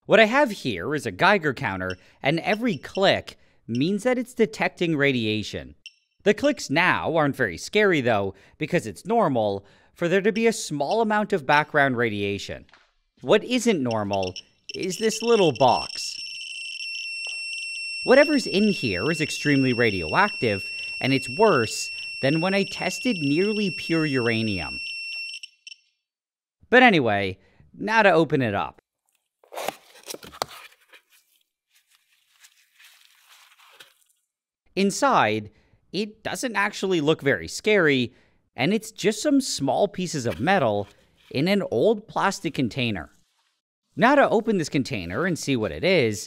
What I have here is a Geiger counter, and every click means that it's detecting radiation. The clicks now aren't very scary though, because it's normal for there to be a small amount of background radiation. What isn't normal is this little box. Whatever's in here is extremely radioactive, and it's worse than when I tested nearly pure uranium. But anyway, now to open it up. Inside, it doesn't actually look very scary, and it's just some small pieces of metal in an old plastic container. Now to open this container and see what it is,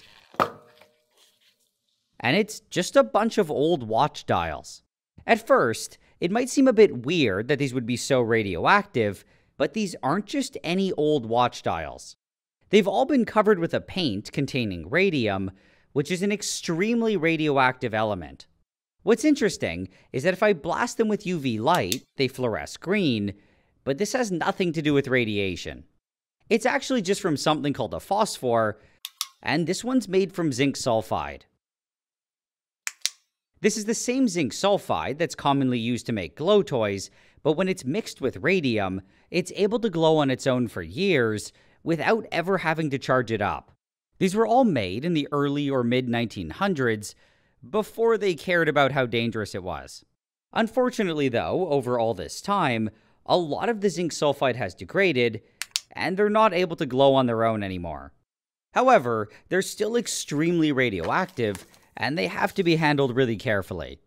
and it's just a bunch of old watch dials. At first, it might seem a bit weird that these would be so radioactive, but these aren't just any old watch dials. They've all been covered with a paint containing radium, which is an extremely radioactive element. What's interesting is that if I blast them with UV light, they fluoresce green, but this has nothing to do with radiation. It's actually just from something called a phosphor, and this one's made from zinc sulfide. This is the same zinc sulfide that's commonly used to make glow toys, but when it's mixed with radium, it's able to glow on its own for years without ever having to charge it up. These were all made in the early or mid-1900s, before they cared about how dangerous it was. Unfortunately though, over all this time, a lot of the zinc sulfide has degraded, and they're not able to glow on their own anymore. However, they're still extremely radioactive, and they have to be handled really carefully.